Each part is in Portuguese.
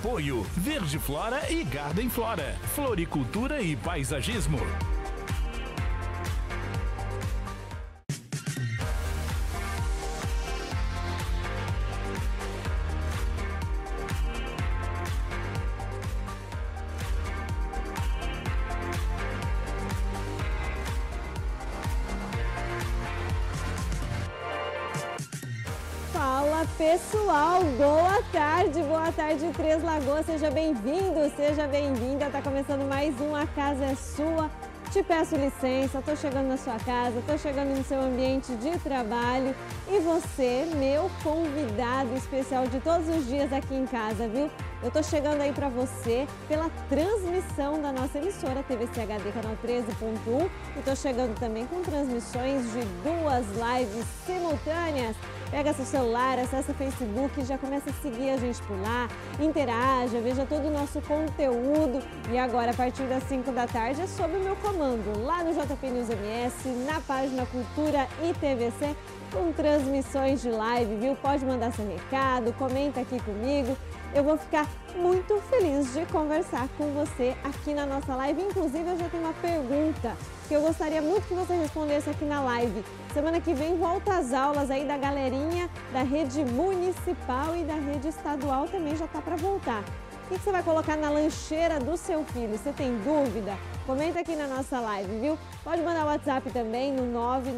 Apoio Verde Flora e Garden Flora, floricultura e paisagismo. Fala pessoal, boa tarde Três Lagoas, seja bem-vindo, seja bem-vinda, tá começando mais um A Casa é Sua. Te peço licença, tô chegando na sua casa, tô chegando no seu ambiente de trabalho e você, meu convidado especial de todos os dias aqui em casa, viu? Eu tô chegando aí pra você pela transmissão da nossa emissora TVC HD canal 13.1 e tô chegando também com transmissões de 2 lives simultâneas. Pega seu celular, acessa o Facebook, já começa a seguir a gente por lá, interaja, veja todo o nosso conteúdo. E agora, a partir das 5 da tarde, é sob o meu comando, lá no JP News MS, na página Cultura e TVC, com transmissões de live, viu? Pode mandar seu recado, comenta aqui comigo. Eu vou ficar muito feliz de conversar com você aqui na nossa live. Inclusive, eu já tenho uma pergunta que eu gostaria muito que você respondesse aqui na live. Semana que vem volta às aulas aí da galerinha da rede municipal e da rede estadual também já tá para voltar. O que você vai colocar na lancheira do seu filho? Você tem dúvida? Comenta aqui na nossa live, viu? Pode mandar o WhatsApp também no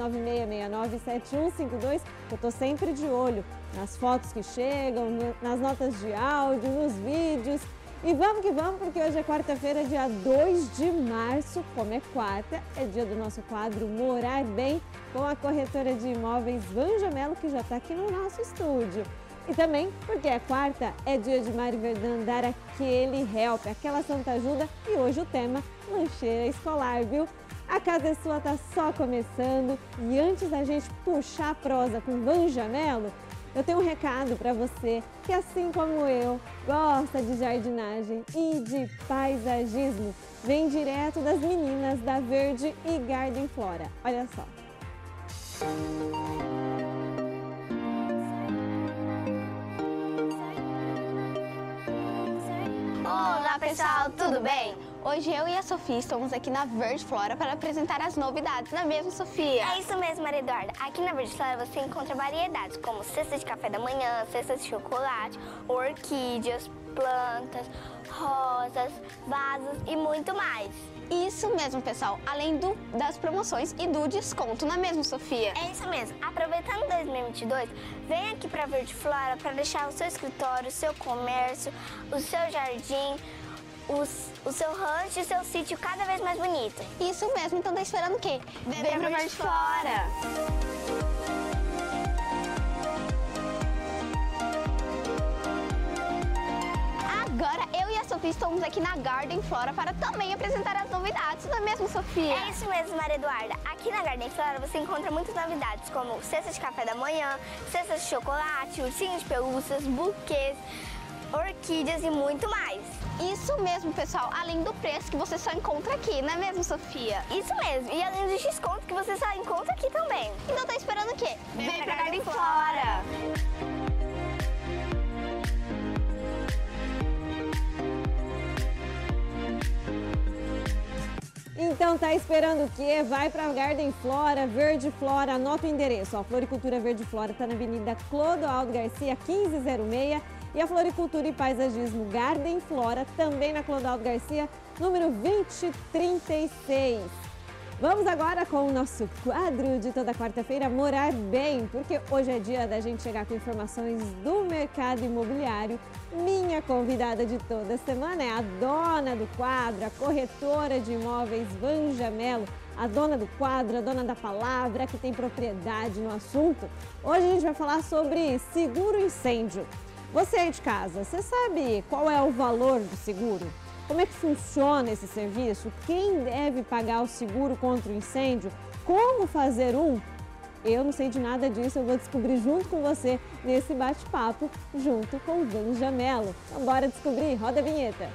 996697152, que eu tô sempre de olho nas fotos que chegam, nas notas de áudio, nos vídeos. E vamos que vamos, porque hoje é quarta-feira, dia 2 de março. Como é quarta, é dia do nosso quadro Morar Bem, com a corretora de imóveis Vanja Mello, que já está aqui no nosso estúdio. E também porque é quarta, é dia de Mari Verdun dar aquele help, aquela santa ajuda. E hoje o tema, lancheira escolar, viu? A Casa é Sua tá só começando. E antes da gente puxar a prosa com Vanja Mello, eu tenho um recado para você que, assim como eu, gosta de jardinagem e de paisagismo. Vem direto das meninas da Verde e Garden Flora. Olha só. Olá pessoal, tudo bem? Hoje eu e a Sofia estamos aqui na Verde Flora para apresentar as novidades, não é mesmo, Sofia? É isso mesmo, Maria Eduarda. Aqui na Verde Flora você encontra variedades como cesta de café da manhã, cesta de chocolate, orquídeas, plantas, rosas, vasos e muito mais. Isso mesmo, pessoal, além das promoções e do desconto, não é mesmo, Sofia? É isso mesmo. Aproveitando 2022, vem aqui para Verde Flora para deixar o seu escritório, o seu comércio, o seu jardim, o seu rancho e o seu sítio cada vez mais bonito. Isso mesmo, então tá esperando o quê? Vem pra Verde Flora! Agora eu e a Sofia estamos aqui na Garden Flora para também apresentar as novidades, não é mesmo, Sofia? É isso mesmo, Maria Eduarda. Aqui na Garden Flora você encontra muitas novidades, como cesta de café da manhã, cestas de chocolate, ursinhos de pelúcias, buquês, orquídeas e muito mais. Isso mesmo, pessoal, além do preço que você só encontra aqui, não é mesmo, Sofia? Isso mesmo, e além do desconto que você só encontra aqui também. Então tá esperando o quê? Vem pra Garden Flora! Então tá esperando o quê? Vai pra Garden Flora, Verde Flora, anota o endereço. Ó, a Floricultura Verde Flora tá na Avenida Clodoaldo Garcia, 1506. E a Floricultura e Paisagismo Garden Flora, também na Clodoaldo Garcia, número 2036. Vamos agora com o nosso quadro de toda quarta-feira, Morar Bem, porque hoje é dia da gente chegar com informações do mercado imobiliário. Minha convidada de toda semana é a dona do quadro, a corretora de imóveis Vanja Mello, a dona do quadro, a dona da palavra, que tem propriedade no assunto. Hoje a gente vai falar sobre seguro incêndio. Você aí de casa, você sabe qual é o valor do seguro? Como é que funciona esse serviço? Quem deve pagar o seguro contra o incêndio? Como fazer um? Eu não sei de nada disso, eu vou descobrir junto com você nesse bate-papo, junto com o Vanja Mello. Então bora descobrir, roda a vinheta!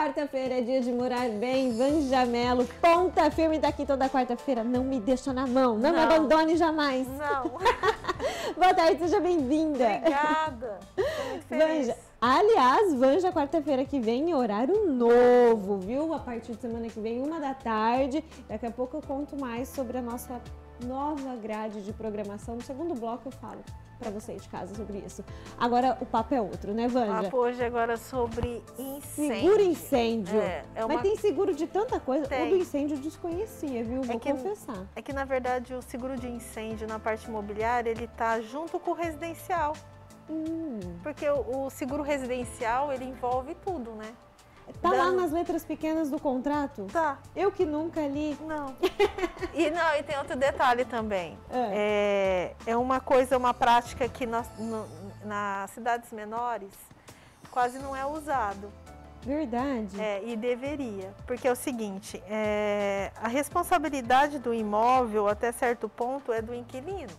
Quarta-feira é dia de morar bem, Vanja Mello, ponta firme daqui toda quarta-feira. Não me deixa na mão, não me abandone jamais. Não. Boa tarde, seja bem-vinda. Obrigada, tô muito feliz. Vanja, aliás, Vanja, quarta-feira que vem, horário novo, viu? A partir de semana que vem, 1 da tarde. Daqui a pouco eu conto mais sobre a nossa nova grade de programação. No segundo bloco eu falo para você de casa sobre isso. Agora o papo é outro, né, Vanja? O papo hoje agora sobre incêndio. Seguro incêndio. Mas tem seguro de tanta coisa. Tem. O do incêndio eu desconhecia, viu? Vou confessar. É que, na verdade, o seguro de incêndio na parte imobiliária, ele tá junto com o residencial. Porque o seguro residencial, ele envolve tudo, né? Tá lá nas letras pequenas do contrato? Tá. Eu que nunca li. Não. E tem outro detalhe também. É uma prática que nas cidades menores quase não é usado. Verdade. E deveria. Porque é o seguinte, a responsabilidade do imóvel, até certo ponto, é do inquilino.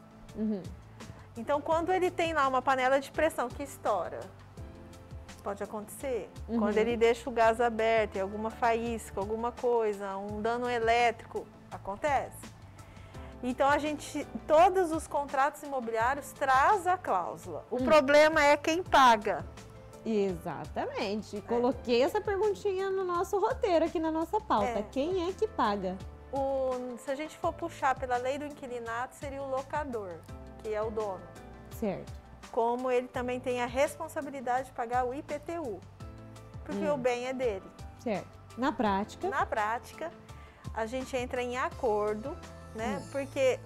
Então, quando ele tem lá uma panela de pressão que estoura, pode acontecer. Quando ele deixa o gás aberto, alguma faísca, alguma coisa, um dano elétrico, acontece. Então, todos os contratos imobiliários trazem a cláusula. O problema é quem paga. Exatamente. Coloquei essa perguntinha no nosso roteiro, aqui na nossa pauta. Quem é que paga? Se a gente for puxar pela lei do inquilinato, seria o locador, que é o dono. Certo. Como ele também tem a responsabilidade de pagar o IPTU, porque o bem é dele. Certo. Na prática? Na prática, a gente entra em acordo, né? Porque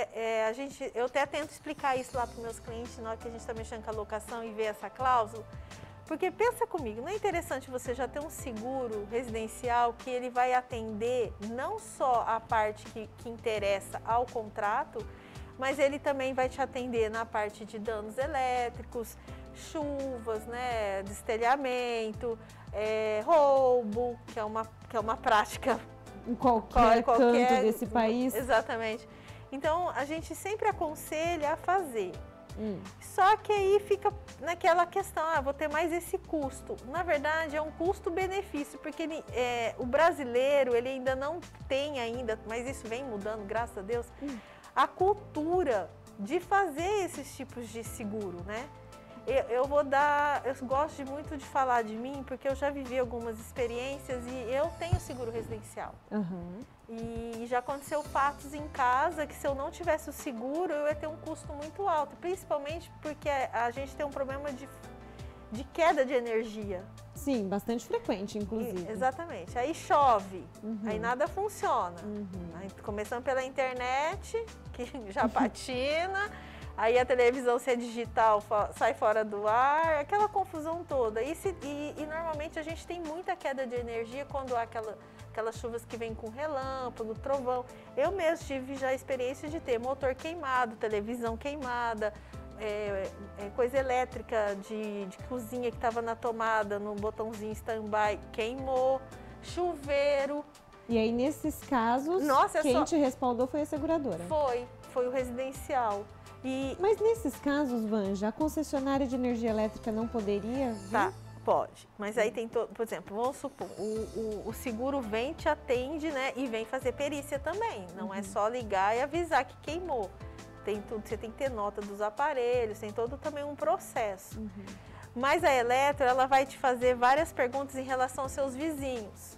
eu até tento explicar isso lá para os meus clientes na hora que a gente está mexendo com a locação e vê essa cláusula. Porque pensa comigo, não é interessante você já ter um seguro residencial que ele vai atender não só a parte que interessa ao contrato, mas ele também vai te atender na parte de danos elétricos, chuvas, né, destelhamento, roubo, que é uma prática em qualquer canto desse país. Exatamente. Então, a gente sempre aconselha a fazer. Só que aí fica naquela questão, vou ter mais esse custo. Na verdade, é um custo-benefício, porque o brasileiro, ele ainda não tem mas isso vem mudando, graças a Deus, a cultura de fazer esses tipos de seguro, né? Eu gosto muito de falar de mim, porque eu já vivi algumas experiências e eu tenho seguro residencial. E já aconteceu fatos em casa que se eu não tivesse o seguro, eu ia ter um custo muito alto, principalmente porque a gente tem um problema de queda de energia. Sim, bastante frequente, inclusive. Exatamente. Aí chove, aí nada funciona. Aí, começando pela internet, que já patina, aí a televisão, se é digital, sai fora do ar, aquela confusão toda. E normalmente a gente tem muita queda de energia quando há aquelas chuvas que vêm com relâmpago, trovão. Eu mesmo tive já a experiência de ter motor queimado, televisão queimada, coisa elétrica de cozinha que estava na tomada, no botãozinho stand-by, queimou, chuveiro. E aí, nesses casos, quem te respaldou foi a seguradora? Foi o residencial. Mas nesses casos, Vanja, a concessionária de energia elétrica não poderia vir? Tá, pode. Mas aí tem por exemplo, vamos supor, o seguro vem, te atende, né? E vem fazer perícia também. Não é só ligar e avisar que queimou. Tem tudo, você tem que ter nota dos aparelhos, tem todo também um processo. Mas a Eletro, ela vai te fazer várias perguntas em relação aos seus vizinhos.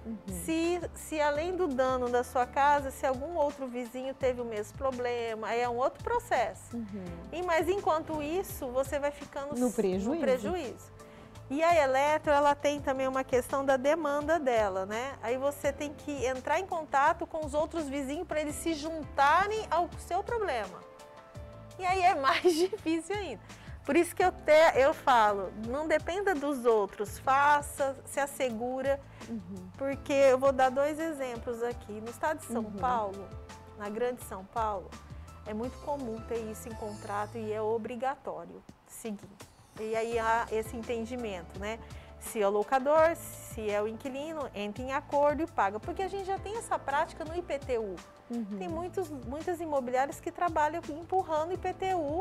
Se além do dano da sua casa, se algum outro vizinho teve o mesmo problema, aí é um outro processo. Mas enquanto isso, você vai ficando no prejuízo. E a Eletro, ela tem também uma questão da demanda dela, né? Aí você tem que entrar em contato com os outros vizinhos para eles se juntarem ao seu problema. E aí é mais difícil ainda. Por isso que eu falo, não dependa dos outros, faça, se assegura, porque eu vou dar 2 exemplos aqui. No estado de São Paulo, na grande São Paulo, é muito comum ter isso em contrato e é obrigatório seguir. E aí há esse entendimento, né? Se é o locador, se é o inquilino, entra em acordo e paga. Porque a gente já tem essa prática no IPTU. Tem muitas imobiliárias que trabalham empurrando IPTU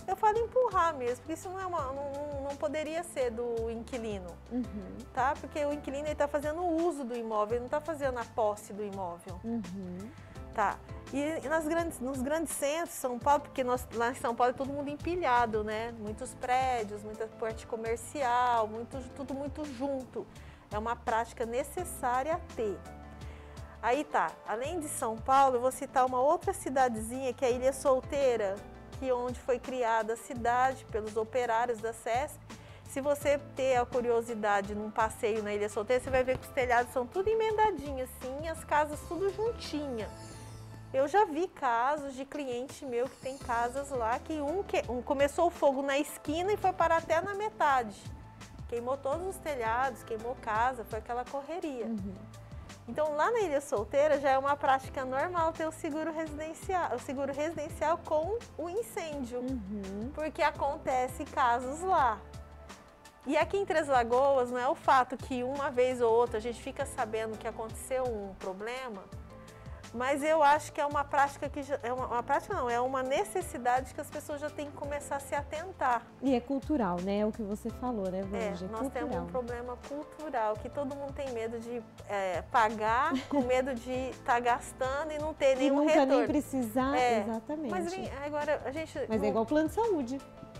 Eu falo empurrar mesmo, porque isso não poderia ser do inquilino, tá? Porque o inquilino está fazendo o uso do imóvel, ele não está fazendo a posse do imóvel, tá? E nos grandes centros de São Paulo, porque lá em São Paulo é todo mundo empilhado, né? Muitos prédios, muita parte comercial, tudo muito junto. É uma prática necessária a ter. Aí tá, além de São Paulo, eu vou citar uma outra cidadezinha, que é a Ilha Solteira, onde foi criada a cidade pelos operários da CESP. Se você ter a curiosidade num passeio na Ilha Solteira, você vai ver que os telhados são tudo emendadinhos assim, as casas tudo juntinha. Eu já vi casos de cliente meu que tem casas lá que começou o fogo na esquina e foi parar até na metade. Queimou todos os telhados, queimou casa, foi aquela correria. Então, lá na Ilha Solteira já é uma prática normal ter o seguro residencial com o incêndio, porque acontece casos lá. E aqui em Três Lagoas, não é o fato que uma vez ou outra a gente fica sabendo que aconteceu um problema, mas eu acho que é uma prática é uma necessidade que as pessoas já têm que começar a se atentar. E é cultural, né? É o que você falou, né, Vanja? Nós temos um problema cultural, que todo mundo tem medo de pagar, com medo de estar gastando e não ter nenhum retorno. Nem precisar, exatamente. Mas agora a gente... Mas é igual plano de saúde.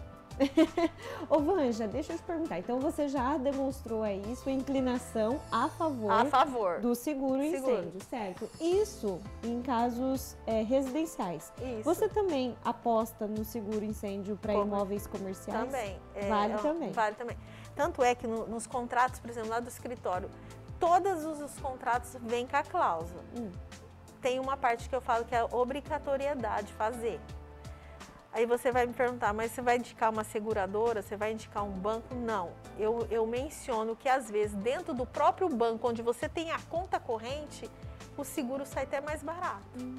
Ô Vanja, deixa eu te perguntar, então você já demonstrou aí sua inclinação a favor do seguro incêndio, certo? Isso em casos residenciais. Isso. Você também aposta no seguro incêndio para imóveis comerciais? Também. Vale também. Vale também. Tanto é que nos contratos, por exemplo, lá do escritório, todos os contratos vêm com a cláusula. Tem uma parte que eu falo que é a obrigatoriedade fazer. Aí você vai me perguntar, mas você vai indicar uma seguradora, você vai indicar um banco? Não, eu menciono que às vezes dentro do próprio banco, onde você tem a conta corrente, o seguro sai até mais barato.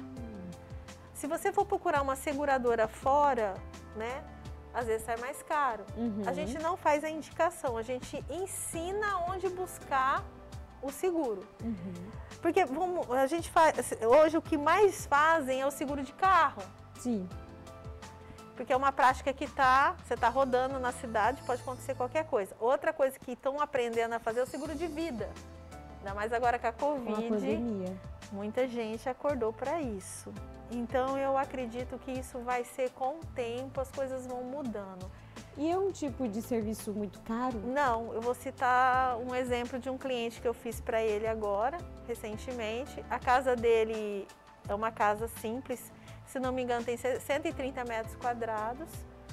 Se você for procurar uma seguradora fora, né, às vezes sai mais caro. A gente não faz a indicação, a gente ensina onde buscar o seguro. Porque a gente faz, hoje o que mais fazem é o seguro de carro. Sim. Porque é uma prática que você está rodando na cidade, pode acontecer qualquer coisa. Outra coisa que estão aprendendo a fazer é o seguro de vida. Ainda mais agora com a Covid, muita gente acordou para isso. Então eu acredito que isso vai ser com o tempo, as coisas vão mudando. E é um tipo de serviço muito caro? Não, eu vou citar um exemplo de um cliente que eu fiz para ele agora, recentemente. A casa dele é uma casa simples, se não me engano tem 130 metros quadrados.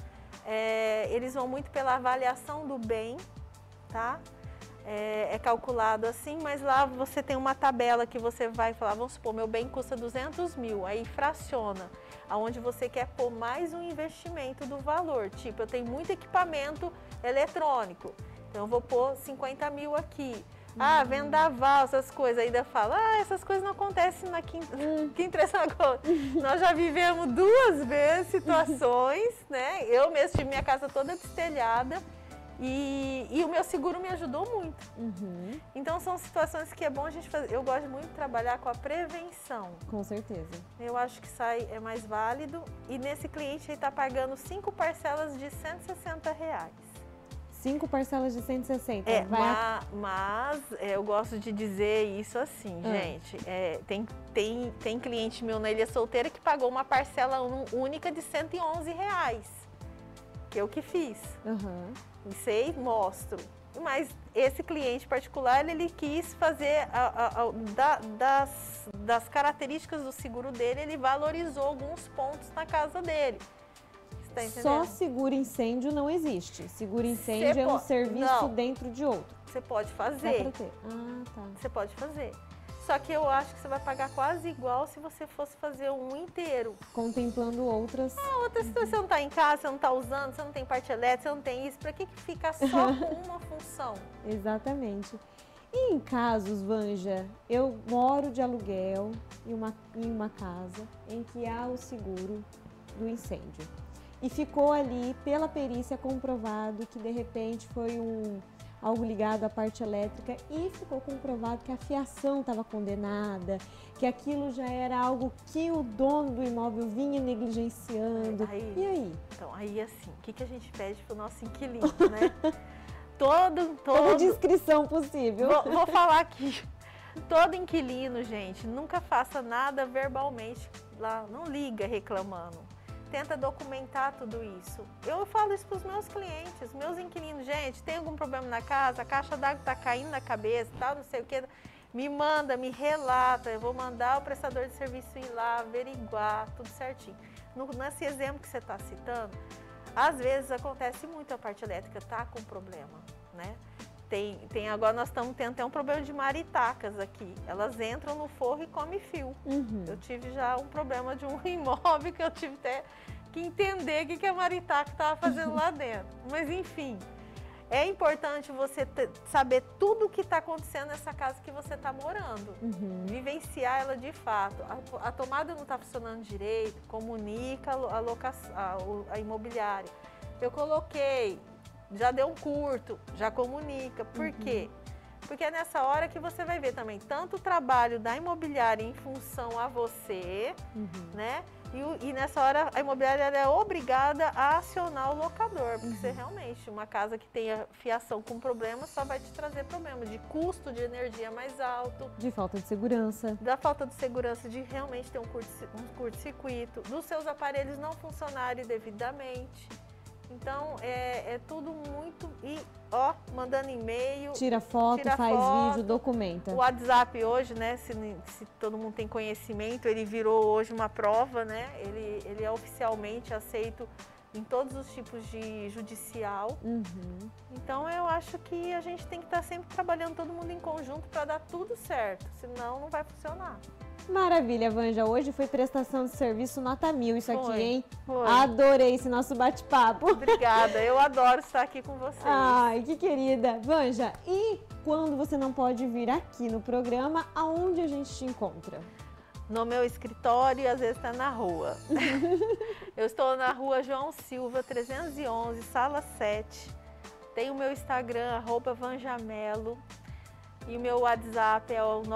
Eles vão muito pela avaliação do bem, tá? É calculado assim, mas lá você tem uma tabela que você vai falar, vamos supor, meu bem custa 200 mil, aí fraciona, aonde você quer pôr mais um investimento do valor, tipo, eu tenho muito equipamento eletrônico, então eu vou pôr 50 mil aqui. Vendaval, essas coisas, ainda fala, essas coisas não acontecem aqui em Três Lagoas. Nós já vivemos 2 vezes situações, né? Eu mesmo tive minha casa toda destelhada e o meu seguro me ajudou muito. Então são situações que é bom a gente fazer. Eu gosto muito de trabalhar com a prevenção. Com certeza. Eu acho que é mais válido e nesse cliente ele está pagando 5 parcelas de R$160. 5 parcelas de 160. Mas eu gosto de dizer isso assim, gente. Tem cliente meu na Ilha Solteira que pagou uma parcela única de R$111, que eu que fiz. Sei, mostro. Mas esse cliente particular, ele quis fazer, das características do seguro dele, ele valorizou alguns pontos na casa dele. Tá só seguro incêndio não existe. Seguro incêndio é um serviço dentro de outro. Você pode fazer. Dá pra ter. Tá. Você pode fazer. Só que eu acho que você vai pagar quase igual se você fosse fazer um inteiro. Contemplando outras... Outras situações, você não está em casa, você não está usando, você não tem parte elétrica, você não tem isso. Para que ficar só com uma função? Exatamente. E em casos, Vanja, eu moro de aluguel em uma casa em que há o seguro do incêndio. E ficou ali, pela perícia, comprovado que, de repente, foi algo ligado à parte elétrica e ficou comprovado que a fiação estava condenada, que aquilo já era algo que o dono do imóvel vinha negligenciando. E aí? Então, aí assim, o que a gente pede para o nosso inquilino, né? Toda descrição possível. Vou falar aqui. Todo inquilino, gente, nunca faça nada verbalmente lá, não liga reclamando. Tenta documentar tudo isso. Eu falo isso para os meus clientes, meus inquilinos. Gente, tem algum problema na casa? A caixa d'água está caindo na cabeça, tal, não sei o que. Me manda, me relata. Eu vou mandar o prestador de serviço ir lá, averiguar, tudo certinho. Nesse exemplo que você está citando, às vezes acontece muito a parte elétrica tá com problema, né? Agora nós estamos tendo até um problema de maritacas aqui. Elas entram no forro e comem fio. Eu tive já um problema de um imóvel que eu tive até que entender o que a maritaca estava fazendo lá dentro. Mas enfim, é importante você saber tudo o que está acontecendo nessa casa que você está morando. Vivenciar ela de fato. A tomada não está funcionando direito, comunica a imobiliária. Eu coloquei, já deu um curto, já comunica. Por quê? Porque é nessa hora que você vai ver também tanto o trabalho da imobiliária em função a você, né? E nessa hora a imobiliária é obrigada a acionar o locador, porque você realmente, uma casa que tenha fiação com problema só vai te trazer problema de custo de energia mais alto. De falta de segurança. Da falta de segurança, de realmente ter um curto-circuito, dos seus aparelhos não funcionarem devidamente. Então, é tudo muito... E, mandando e-mail... Tira foto, faz vídeo, documenta. O WhatsApp hoje, né, se todo mundo tem conhecimento, ele virou hoje uma prova, né? Ele é oficialmente aceito em todos os tipos de judicial. Então, eu acho que a gente tem que estar sempre trabalhando todo mundo em conjunto para dar tudo certo, senão não vai funcionar. Maravilha, Vanja. Hoje foi prestação de serviço nota 1000 isso aqui, hein? Foi. Adorei esse nosso bate-papo. Obrigada, eu adoro estar aqui com vocês. Ai, que querida. Vanja, e quando você não pode vir aqui no programa, aonde a gente te encontra? No meu escritório e às vezes está na rua. Eu estou na rua João Silva, 311, sala 7. Tem o meu Instagram, @vanjamelo. E o meu WhatsApp é o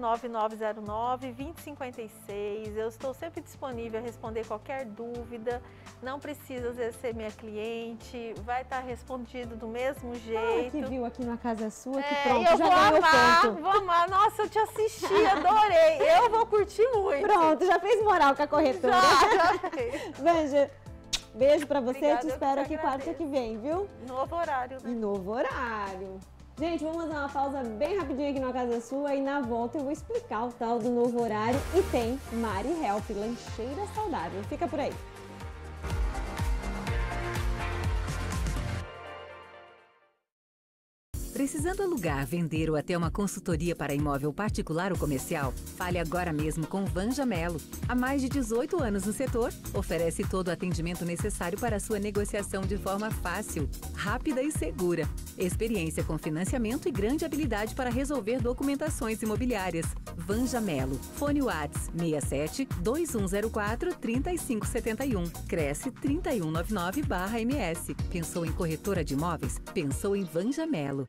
99909-2056. Eu estou sempre disponível a responder qualquer dúvida. Não precisa, às vezes, ser minha cliente. Vai estar respondido do mesmo jeito. Que viu aqui na Casa Sua, que pronto, eu já vou ganhou amar, ponto. vou amar. Nossa, eu te assisti, adorei. Eu vou curtir muito. Pronto, já fez moral com a corretora. Já fez. Vanja, beijo pra você. Obrigada, te espero aqui quarta que vem, viu? Novo horário, né? E novo horário. Gente, vamos fazer uma pausa bem rapidinho aqui na Casa Sua e na volta eu vou explicar o tal do novo horário e tem Mari Help, lancheira saudável. Fica por aí. Precisando alugar, vender ou até uma consultoria para imóvel particular ou comercial? Fale agora mesmo com Vanja Melo. Há mais de 18 anos no setor, oferece todo o atendimento necessário para a sua negociação de forma fácil, rápida e segura. Experiência com financiamento e grande habilidade para resolver documentações imobiliárias. Vanja Melo. Fone Whats 67 2104 3571. Cresce 3199/MS. Pensou em corretora de imóveis? Pensou em Vanja Melo.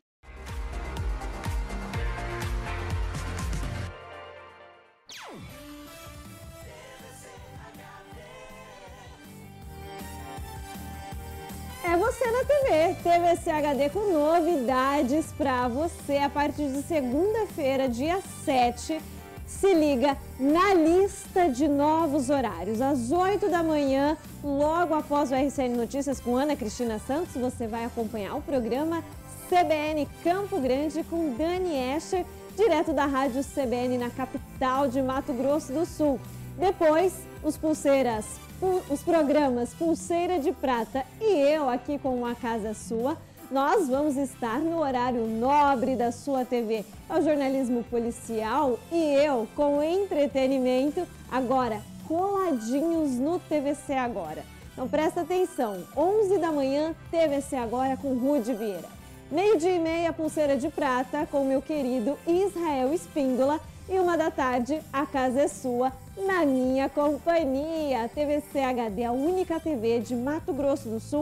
É você na TV, TVC HD com novidades para você a partir de segunda-feira, dia 7. Se liga na lista de novos horários. Às 8 da manhã, logo após o RCN Notícias com Ana Cristina Santos, você vai acompanhar o programa CBN Campo Grande com Dani Escher, direto da Rádio CBN na capital de Mato Grosso do Sul. Depois, os programas Pulseira de Prata e eu aqui com A Casa Sua, nós vamos estar no horário nobre da sua TV. É o jornalismo policial e eu com entretenimento, agora coladinhos no TVC Agora. Então presta atenção, 11 da manhã, TVC Agora com Rude Vieira. 12h30, Pulseira de Prata com meu querido Israel Espíndola. E 1 da tarde, A Casa é Sua, na minha companhia. TVC HD, a única TV de Mato Grosso do Sul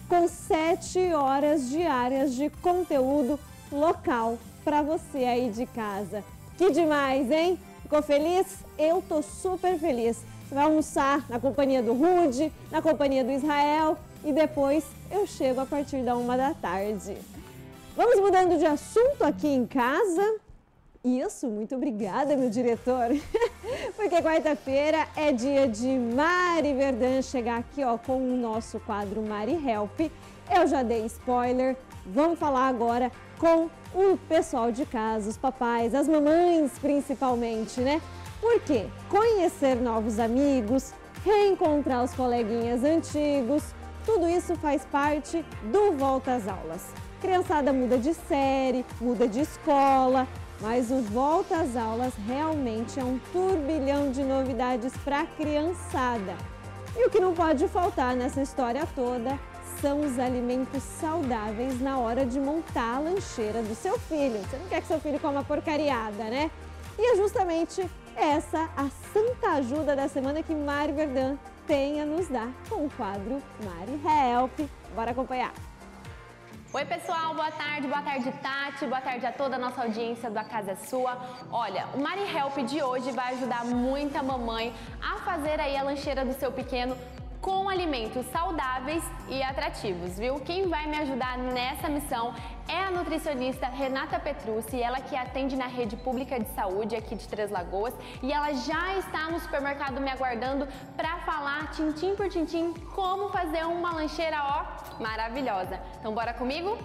com 7 horas diárias de conteúdo local para você aí de casa. Que demais, hein? Ficou feliz? Eu tô super feliz. Você vai almoçar na companhia do Rude, na companhia do Israel e depois eu chego a partir da 1 da tarde. Vamos mudando de assunto aqui em casa. Isso, muito obrigada, meu diretor. Porque quarta-feira é dia de Mari Verdun chegar aqui ó, com o nosso quadro Mari Help. Eu já dei spoiler, vamos falar agora com o pessoal de casa, os papais, as mamães principalmente, né? Por quê? Conhecer novos amigos, reencontrar os coleguinhas antigos, tudo isso faz parte do Volta às Aulas. Criançada muda de série, muda de escola, mas o Volta às Aulas realmente é um turbilhão de novidades para a criançada. E o que não pode faltar nessa história toda são os alimentos saudáveis na hora de montar a lancheira do seu filho. Você não quer que seu filho coma porcariada, né? E é justamente essa a santa ajuda da semana que Mari Verdun tem a nos dar com o quadro Mari Help. Bora acompanhar! Oi pessoal, boa tarde Tati, boa tarde a toda a nossa audiência do A Casa é Sua. Olha, o Mari Help de hoje vai ajudar muita mamãe a fazer aí a lancheira do seu pequeno com alimentos saudáveis e atrativos, viu? Quem vai me ajudar nessa missão é a nutricionista Renata Petrucci, ela que atende na rede pública de saúde aqui de Três Lagoas e ela já está no supermercado me aguardando para falar tintim por tintim como fazer uma lancheira, ó, maravilhosa. Então bora comigo?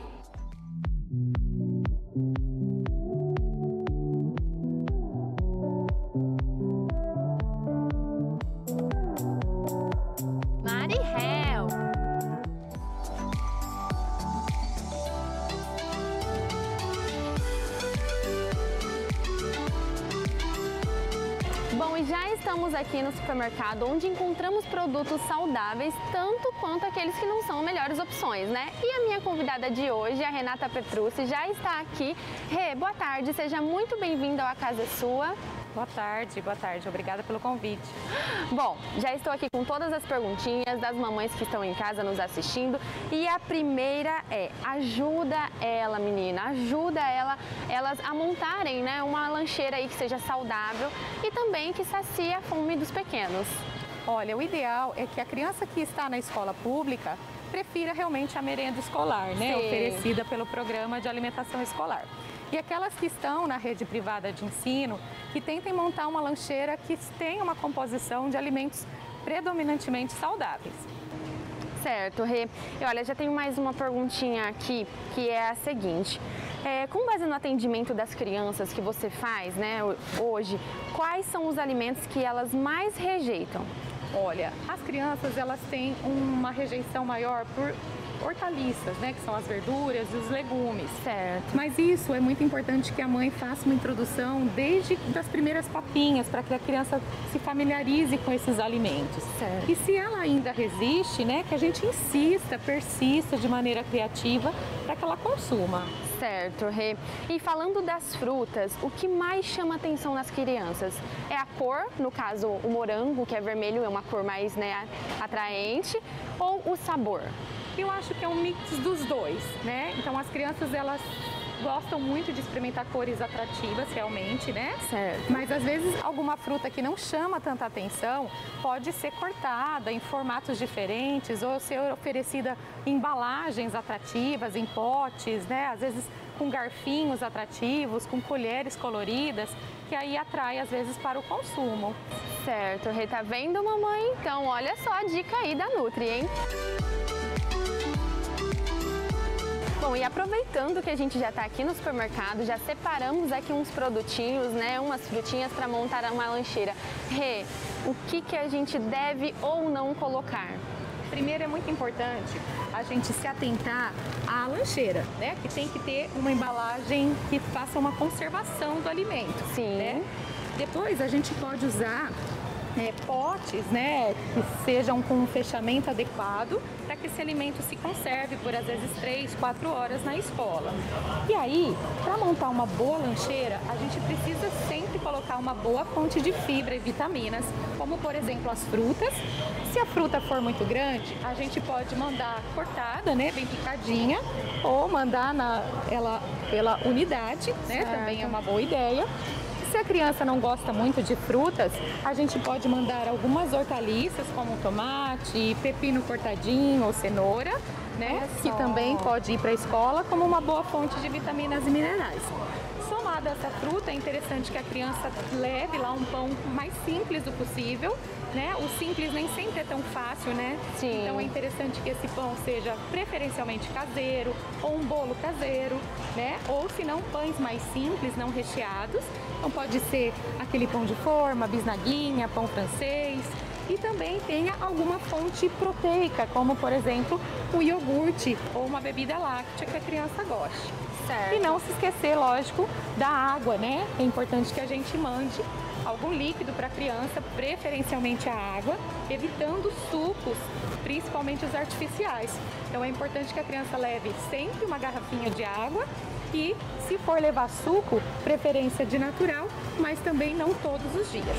Bom, e já estamos aqui no supermercado onde encontramos produtos saudáveis, tanto quanto aqueles que não são melhores opções, né? E a minha convidada de hoje, a Renata Petrucci, já está aqui. Rê, boa tarde, seja muito bem-vinda ao A Casa é Sua. Boa tarde, obrigada pelo convite. Bom, já estou aqui com todas as perguntinhas das mamães que estão em casa nos assistindo e a primeira é, ajuda ela, menina, ajuda elas a montarem, né, uma lancheira aí que seja saudável e também que sacie a fome dos pequenos. Olha, o ideal é que a criança que está na escola pública prefira realmente a merenda escolar, né, oferecida pelo programa de alimentação escolar. E aquelas que estão na rede privada de ensino, que tentem montar uma lancheira que tenha uma composição de alimentos predominantemente saudáveis. Certo, Rê. E olha, já tenho mais uma perguntinha aqui, que é a seguinte. Com base no atendimento das crianças que você faz, né, hoje, quais são os alimentos que elas mais rejeitam? Olha, as crianças elas têm uma rejeição maior por hortaliças, né, que são as verduras e os legumes. Certo. Mas isso é muito importante que a mãe faça uma introdução desde das primeiras papinhas, para que a criança se familiarize com esses alimentos. Certo. E se ela ainda resiste, né, que a gente insista, persista de maneira criativa para que ela consuma. Certo, Rê. E falando das frutas, o que mais chama atenção nas crianças? É a cor, no caso o morango, que é vermelho, é uma cor mais, né, atraente, ou o sabor? Eu acho que é um mix dos dois, né? Então as crianças elas gostam muito de experimentar cores atrativas realmente, né? Certo. Mas às vezes alguma fruta que não chama tanta atenção pode ser cortada em formatos diferentes ou ser oferecida em embalagens atrativas, em potes, né? Às vezes com garfinhos atrativos, com colheres coloridas, que aí atrai às vezes para o consumo. Certo, Rê, tá vendo, mamãe? Então olha só a dica aí da Nutri, hein? Bom, e aproveitando que a gente já está aqui no supermercado, já separamos aqui uns produtinhos, né, umas frutinhas para montar uma lancheira. Rê, o que a gente deve ou não colocar? Primeiro é muito importante a gente se atentar à lancheira, né, que tem que ter uma embalagem que faça uma conservação do alimento. Sim. Né? Depois a gente pode usar potes, né, que sejam com um fechamento adequado para que esse alimento se conserve por às vezes 3, 4 horas na escola. E aí, para montar uma boa lancheira, a gente precisa sempre colocar colocar uma boa fonte de fibra e vitaminas, como por exemplo as frutas. Se a fruta for muito grande, a gente pode mandar cortada, né, bem picadinha, ou mandar ela pela unidade, né, também é uma boa ideia. Se a criança não gosta muito de frutas, a gente pode mandar algumas hortaliças, como tomate, pepino cortadinho ou cenoura, né? Que também pode ir para a escola como uma boa fonte de vitaminas e minerais. Somada a essa fruta, é interessante que a criança leve lá um pão mais simples do possível, né? O simples nem sempre é tão fácil, né? Sim. Então é interessante que esse pão seja preferencialmente caseiro ou um bolo caseiro, né? Ou se não, pães mais simples, não recheados. Então pode ser aquele pão de forma, bisnaguinha, pão francês. E também tenha alguma fonte proteica, como por exemplo um iogurte ou uma bebida láctea que a criança goste. Certo. E não se esquecer, lógico, da água, né? É importante que a gente mande algum líquido para a criança, preferencialmente a água, evitando sucos, principalmente os artificiais. Então é importante que a criança leve sempre uma garrafinha de água e, se for levar suco, preferência de natural, mas também não todos os dias.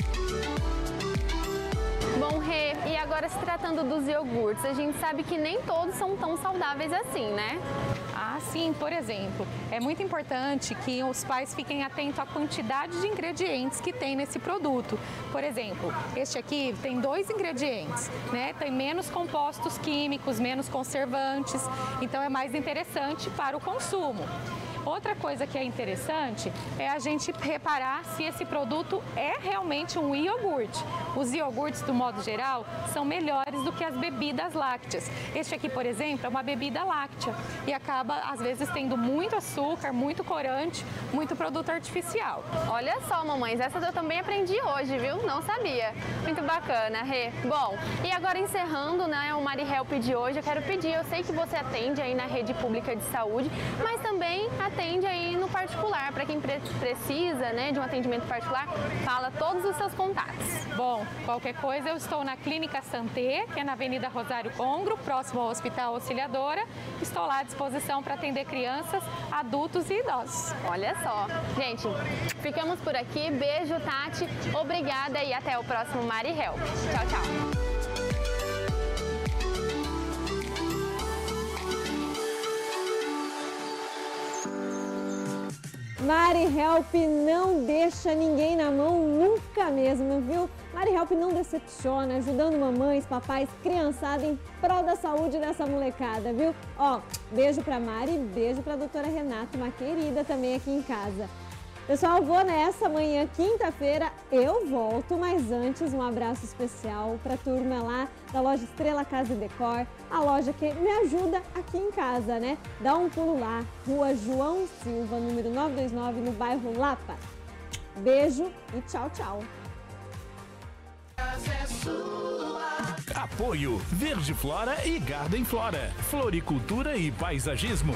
Bom, Rê, e agora se tratando dos iogurtes, a gente sabe que nem todos são tão saudáveis assim, né? Ah, sim, por exemplo, é muito importante que os pais fiquem atentos à quantidade de ingredientes que tem nesse produto. Por exemplo, este aqui tem 2 ingredientes, né? Tem menos compostos químicos, menos conservantes, então é mais interessante para o consumo. Outra coisa que é interessante é a gente reparar se esse produto é realmente um iogurte. Os iogurtes, do modo geral, são melhores do que as bebidas lácteas. Este aqui, por exemplo, é uma bebida láctea e acaba, às vezes, tendo muito açúcar, muito corante, muito produto artificial. Olha só, mamães, essa eu também aprendi hoje, viu? Não sabia. Muito bacana, Rê. Bom, e agora encerrando, né, o Mari Help de hoje, eu quero pedir, eu sei que você atende aí na rede pública de saúde, mas também atende aí no particular, para quem precisa, né, de um atendimento particular, fala todos os seus contatos. Bom, qualquer coisa eu estou na Clínica Santé, que é na Avenida Rosário Congro, próximo ao Hospital Auxiliadora. Estou lá à disposição para atender crianças, adultos e idosos. Olha só. Gente, ficamos por aqui. Beijo, Tati. Obrigada e até o próximo Mari Help. Tchau, tchau. Mari Help não deixa ninguém na mão nunca mesmo, viu? Mari Help não decepciona, ajudando mamães, papais, criançada em prol da saúde dessa molecada, viu? Ó, beijo pra Mari, beijo pra doutora Renata, uma querida também aqui em casa. Pessoal, vou nessa, amanhã, quinta-feira, eu volto, mas antes um abraço especial para a turma lá da loja Estrela Casa e Decor, a loja que me ajuda aqui em casa, né? Dá um pulo lá, Rua João Silva, número 929, no bairro Lapa. Beijo e tchau, tchau. Apoio Verde Flora e Garden Flora, floricultura e paisagismo.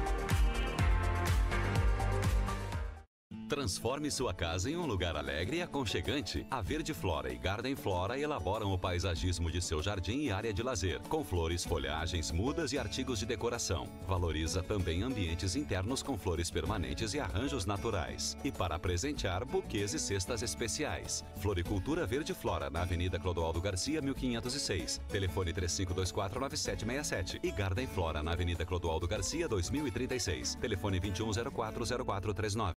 Transforme sua casa em um lugar alegre e aconchegante. A Verde Flora e Garden Flora elaboram o paisagismo de seu jardim e área de lazer, com flores, folhagens, mudas e artigos de decoração. Valoriza também ambientes internos com flores permanentes e arranjos naturais. E para presentear, buquês e cestas especiais. Floricultura Verde Flora, na Avenida Clodoaldo Garcia, 1506. Telefone 35249767. E Garden Flora, na Avenida Clodoaldo Garcia, 2036. Telefone 21040439.